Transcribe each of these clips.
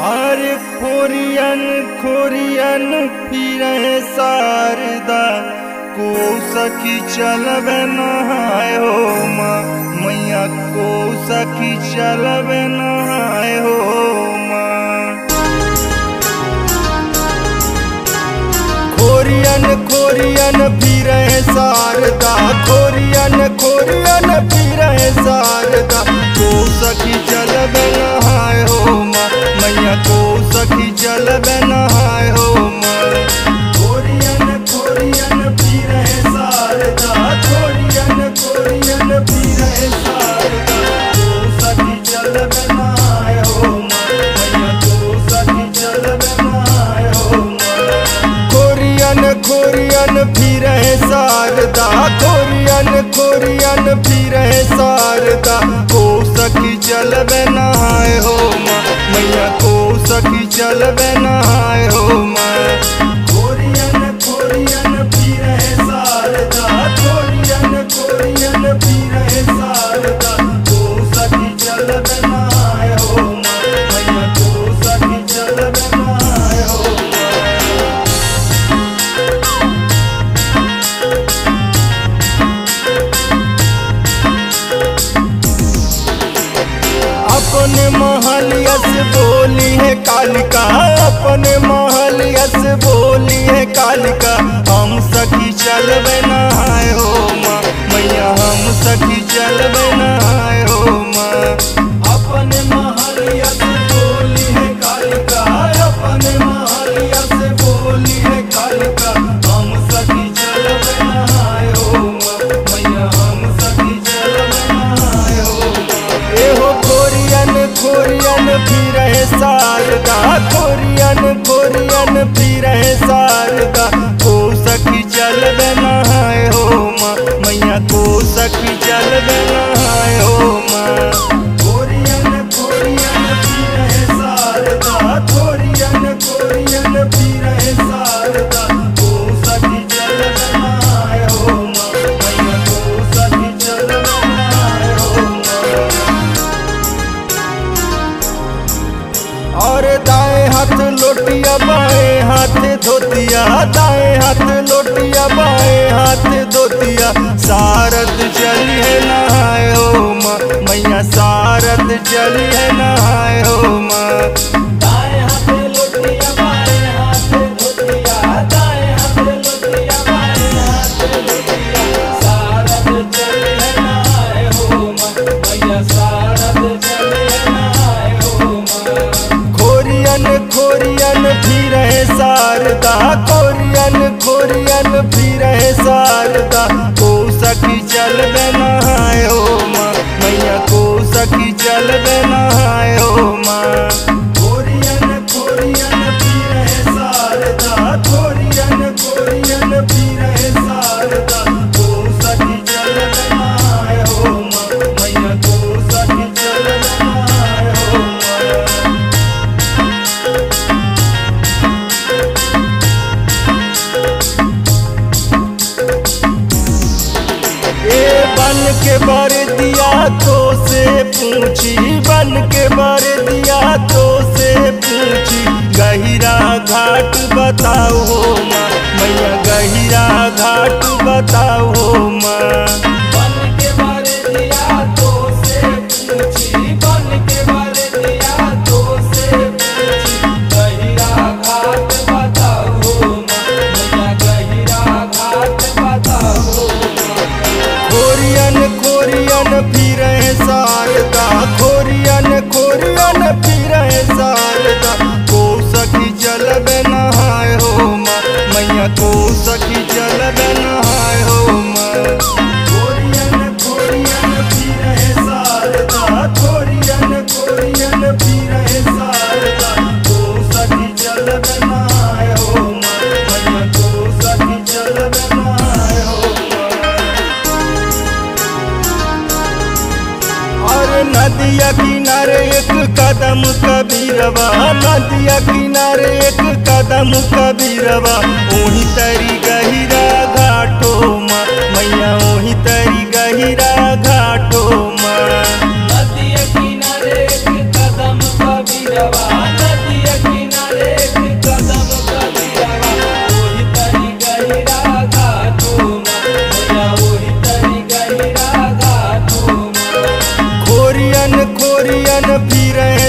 अरे खोरियन खोरियन फिरे शारदा को सखी चलब नहाय हो माँ मैया को सखी चलब नहाय हो माँ। खोरियन खोरियन फिरे शारदा खोरियन खोरियन फिरे शारदा को सखी चलब नहाय हो माँ मैया को सखी चलब नहाय हो माँ। खोरियन खोरियन फिरे शारदा खोरियन खोरियन फिरे शारदा को सखी चलब नहाय हो माँ मैया को सखी चलब नहाय हो माँ। खोरियन खोरियन फिरे शारदा खोरियन खोरियन फिरे शारदा को सखी चलब नहाय हो माँ मैया को सखी चलब नहाय हो माँ। खोरियन खोरियन फिरे शारदा खोरियन खोरियन फिरे शारदा को सखी चलब नहाय हो माँ मैया को सखी चलब नहाय हो माँ। अपने महलिया से बोली है कालिका अपने महलिया से बोली है कालिका हम सखी चलब नहाय हो माँ मैया हम सखी चलब नहाय हो माँ। अपने महलिया से बोली है कालिका अपने महलिया से बोली है कालिका हम सखी चलब नहाय हो माँ मैया हम सखी चलब नहाय हो माँ। एहो खोरियन खोरियन फिरे शारदा खोरियन खोरियन फिरे शारदा को सखी चलब नहाय हो माँ मैया को सखी चलब नहाय हो माँ। खोरियन खोरियन फिरे शारदा खोरियन खोरियन फिरे शारदा को सखी चलब नहाय हो माँ मैया को सखी चलब नहाय हो माँ। और दाएं हाथ लोटिया बाएं हाथ धोतिया दाएं हाथ लोटिया बाएं हाथ धोतिया सारद चली है नहाय हो माँ मैया सारद चली है नहाय हो माँ। दाएं हाथ लोटिया बाएं हाथ धोतिया दाएं हाथ लोटिया बाएं हाथ धोतिया सारद चली है नहाय हो माँ मैया सारद चली है नहाय हो माँ। खोरियन खोरियन फिरे शारदा खोरियन खोरियन फिरे शारदा को सखी चलब नहाय हो माँ मैया को सखी चलब नहाय हो माँ। खोरियन खोरियन फिरे शारदा खोरियन खोरियन फिरे शारदा को सखी चलब नहाय हो माँ मैया को सखी चलब नहाय हो माँ। बन के बर दिया तो से पूछी बन के बर दिया तो से पूछी गहिरा घाट बताओ हो माँ मैया गहिरा घाट बताओ हो माँ। बन के बर दिया तो से पूछी बन के बर दिया तो से पूछी गहिरा घाट बताओ हो माँ मैया गहिरा घाट बताओ हो माँ। खोरियन खोरियन फिरे शारदा खोरियन खोरियन फिरे शारदा को सखी चलब नहाय हो माँ मैया को सखी चलब नहाय हो माँ। खोरियन खोरियन फिरे शारदा खोरियन खोरियन फिरे शारदा को सखी चलब नहाय हो माँ मैया को सखी चलब नहाय हो माँ। और नदिया किनारे एक कदम कबीरवा नदिया किनारे एक कदम कबीरवा ओही तरी गहिरा घाटो माँ मैया ओही तरी गहिरा घाटो माँ। नदिया किनारे एक कदम कबीरवा नदिया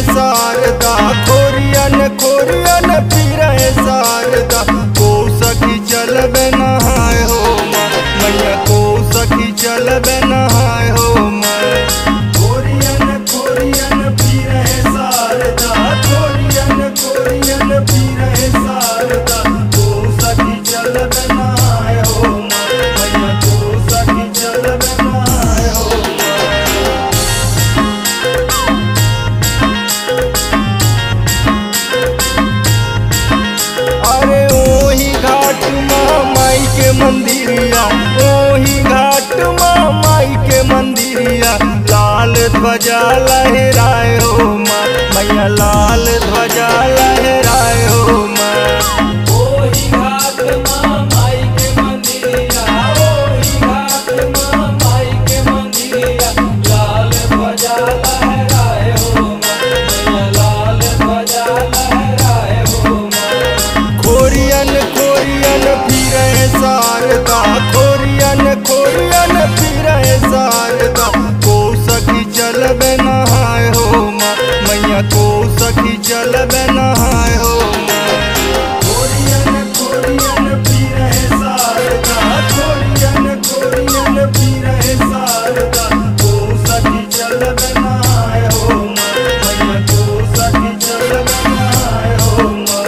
शारदा खोरियन खोरियन फिरे शारदा को सखी चलबे नहाय हो माँ मैया को सखी चलबे नहाय हो माँ खोरियन खोरियन फिरे शारदा खोरियन खोरियन फिरे शारदा को सखी चलबे नहाय हो माँ मैया को सखी चलबे नहाय हो माई के मंदिरिया ओही घाट माई के मंदिरिया लाल ध्वजा लहराए हो माँ मैया लाल ध्वजा लहराए हो माँ ओही घाट माई के मंदिरिया ओही घाट माई के मंदिरिया लाल ध्वजा लहराए हो माँ मैया लाल ध्वजा लहराए हो माँ खोरियन खोरियन फिरे शारदा खोरियन खोरियन फिरे शारदा को सखी चलबे नहाय हो माँ मैया को सखी चलबे नहाय हो माँ खोरियन खोरियन फिरे शारदा खोरियन खोरियन फिरे शारदा को सखी चलबे नहाय हो माँ मैया को सखी चलबे नहाय हो माँ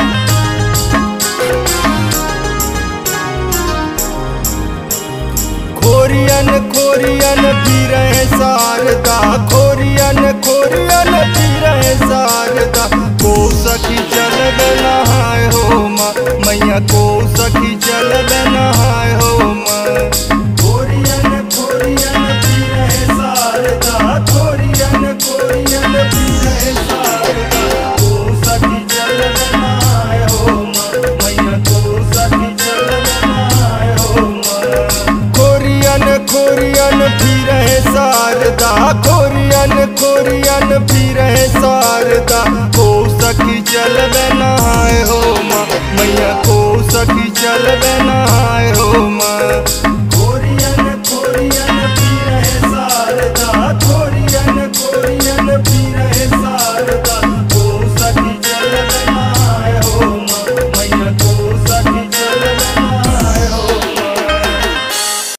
खोरियन खोरियन फिरे शारदा खोरियन खोरियन फिरे शारदा को सखी चलबे नहाय हो माँ मैया को सखी चलबे नहाय हो माँ खोरियन खोरियन फिरे शारदा खोरियन खोरियन फिरे शारदा को सखी चलबे नहाय हो माँ मैया को सखी चलबे नहाय हो माँ खोरियन खोरियन फिरे शारदा खोरियन खोरियन फिरे शारदा को सखी चलबे नहाय हो माँ मैया को सखी चलबे नहाय हो माँ।